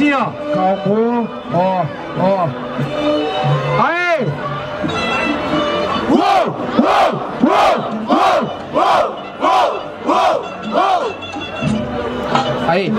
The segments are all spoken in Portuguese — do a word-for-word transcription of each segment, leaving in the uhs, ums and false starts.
assim, ó. Calmou, ó, ó. Aê! Uou, uou, uou, uou, uou, uou, uou, uou. Aí.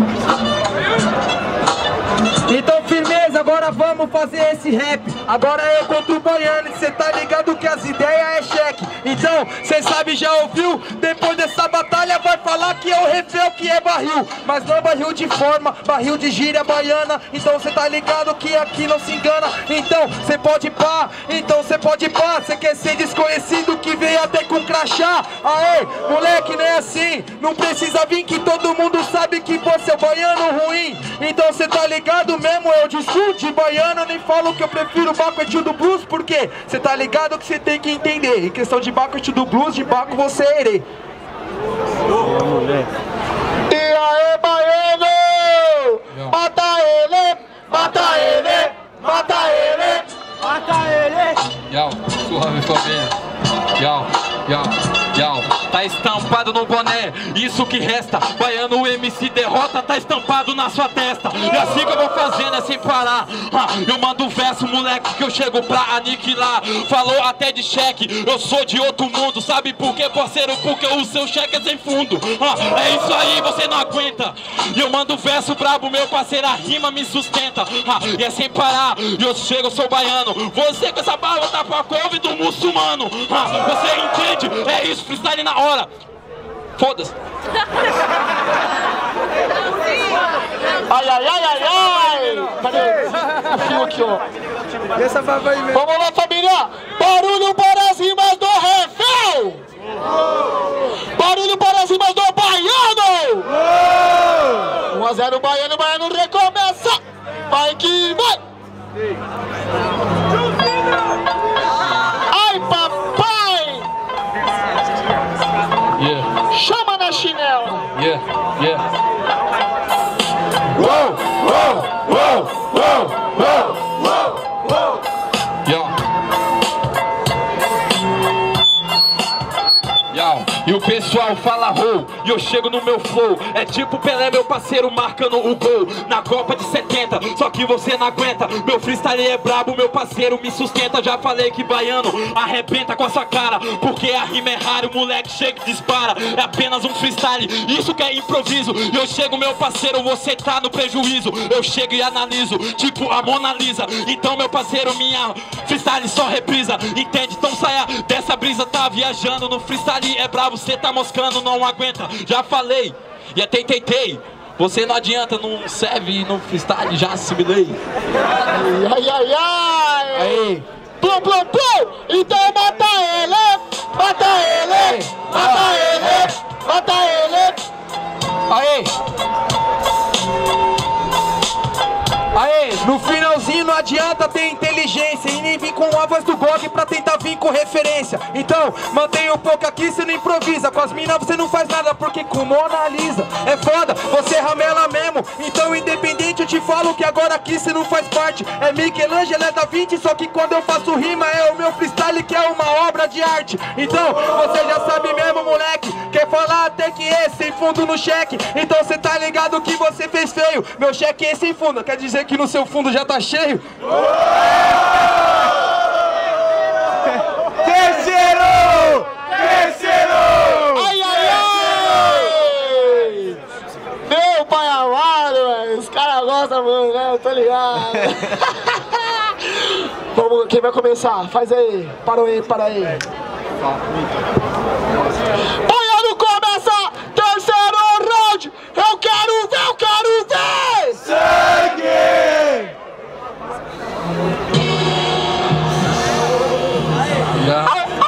Então firmeza, agora vamos fazer esse rap. Agora eu contra o baiano e cê tá ligado que as ideias é cheque. Então, cê sabe, já ouviu? Depois dessa batalha vai falar que é o refém que é barril. Mas não é barril de forma, barril de gíria baiana. Então cê tá ligado que aqui não se engana. Então cê pode pá, então cê pode pá. Cê quer ser desconhecido que veio até com crachá. Aê, moleque, não é assim. Não precisa vir que todo mundo sabe que você é o baiano ruim. Então cê tá ligado mesmo, eu discuto de baiano. Nem falo que eu prefiro Baco e do blues. Porque cê tá ligado que cê tem que entender. Em questão de Baco e do blues, de Baco você é herê. E aí, baiano! Mata ele! Mata ele! Mata ele! Mata ele! Yau, suave família. Yau, yau, yau. Tá estampado no boné, isso que resta. Baiano, o M C derrota, tá estampado na sua testa. E assim que eu vou fazendo é sem parar. Eu mando um verso, moleque, que eu chego pra aniquilar. Falou até de cheque, eu sou de outro mundo. Sabe por quê, parceiro? Porque o seu cheque é sem fundo. É isso aí, você não aguenta. E eu mando um verso brabo, meu parceiro, a rima me sustenta. E é sem parar, e eu chego, eu sou baiano. Você com essa barba tá pra couve do muçulmano. Você entende? É isso, freestyle na hora. Foda-se. Ai, ai, ai, ai, ai. Cadê? Fio aqui, ó. Essa vai aí mesmo. Vamos lá, família. Barulho para as rimas do refém. Barulho para as rimas do baiano. um a zero baiano, baiano recomeça. Vai que vai. Ai, papai. Yeah. Chama na chinela. Yeah, yeah. Uou, uou, uou, uou, uou, uou, uou. Yo. Yo. E o pessoal fala roll, e eu chego no meu flow. É tipo Pelé, meu parceiro, marcando o gol na Copa de setenta, só que você não aguenta. Meu freestyle é brabo, meu parceiro me sustenta. Já falei que baiano arrebenta com a sua cara, porque a rima é rara, o moleque chega e dispara. É apenas um freestyle, isso que é improviso. E eu chego, meu parceiro, você tá no prejuízo. Eu chego e analiso, tipo a Mona Lisa. Então, meu parceiro, minha freestyle só reprisa. Entende? Então saia dessa brisa, tá viajando. No freestyle é brabo, você tá moscando, não aguenta. Já falei, e até tentei. Você não adianta, não serve no freestyle, já assimilei. Ai, ai, ai. Aí. Plum, plum, plum. Então mata ele. Mata ele. Mata ele. Mata ele. Aí. Aê, no finalzinho não adianta ter inteligência e nem vir com a voz do Gog pra tentar vir com referência. Então, mantenha um pouco aqui, cê não improvisa. Com as minas você não faz nada, porque com Mona Lisa é foda, você ramela mesmo. Então, independente, eu te falo que agora aqui cê não faz parte. É Michelangelo, é Da Vinci, só que quando eu faço rima é o meu freestyle que é uma obra de arte. Então, você já sabe mesmo, moleque, quer falar até que é sem fundo no cheque. Então cê tá ligado que você fez feio. Meu cheque é sem fundo, quer dizer que no seu fundo já tá cheio? Terceiro! Terceiro! Ai, ai, ai! Meu pai amado, velho. Os caras gostam, mano, né? Eu tô ligado. Vamos, quem vai começar? Faz aí. Para aí, para aí. Baiano começa! Terceiro round! Eu quero ver, eu quero ver! Sangue! Yeah.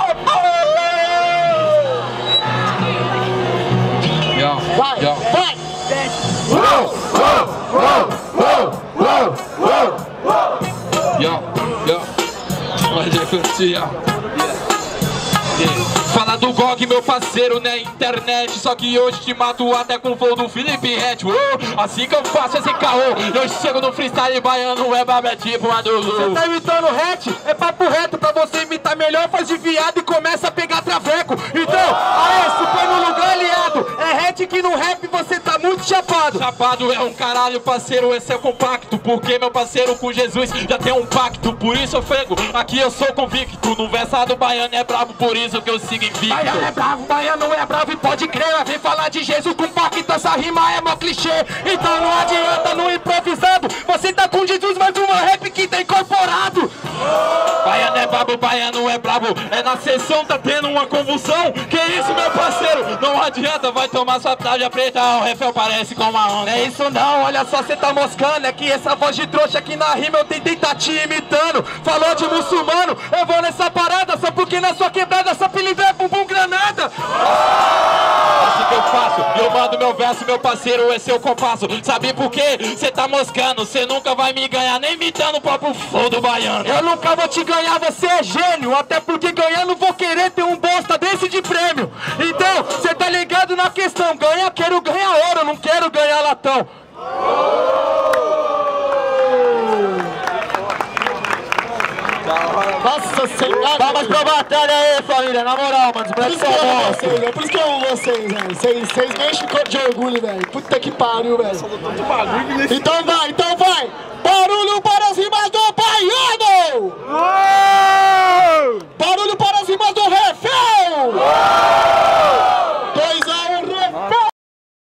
Yeah. Vai, Yeah. vai! Uou, uou, uou, uou, uou, uou, uou. Yo, yo. Pode acontecer, ó. Fala do Gog, meu parceiro, né, internet. Só que hoje te mato até com o flow do Felipe Ret. Oh, assim que eu faço esse caô, eu chego no freestyle baiano, é baba, é tipo uma do Lu. Você tá imitando Ret? É papo reto, pra você imitar melhor faz de viado e começa a pegar traveco. Então, aê, se põe no lugar aliado. É Ret que no rap você tá muito chapado. Chapado é um caralho, parceiro, esse é compacto. Porque meu parceiro com Jesus já tem um pacto. Por isso eu frego, aqui eu sou convicto. No versado baiano é brabo, por isso que eu sigo invicto. Baiano é bravo, baiano é bravo e pode crer. Vem falar de Jesus com pacto, essa rima é mó clichê. Então não adianta no improvisado. Você tá com Jesus, mas uma rap que tá incorporado. Baiano é brabo, baiano é brabo. É na sessão, tá tendo uma convulsão. Que isso, meu parceiro? Não adianta, vai tomar sua tarja preta. O refel parece com uma onda. É isso não, olha só, cê tá moscando. É que essa voz de trouxa aqui na rima eu tentei tá te imitando. Falou de muçulmano, eu vou nessa parada. Só porque na sua quebrada essa pilindra é bumbum granada. Assim que eu faço, eu mando meu verso, meu parceiro, esse é o compasso. Sabe por quê? Cê tá moscando, cê nunca vai me ganhar, nem imitando o próprio flow do baiano. Eu nunca vou te ganhar, você é gênio. Até porque ganhando vou querer ter um bosta desse de prêmio. Então, cê tá ligado na questão. Ganha, quero ganhar ouro, não quero ganhar latão. Nossa senhora! Vamos pra batalha aí, família, na moral, mano. Por isso que eu amo vocês, velho. Por isso que eu amo vocês, velho. Vocês, vocês me enchem de orgulho, velho. Puta que pariu, velho. Então vai, então vai!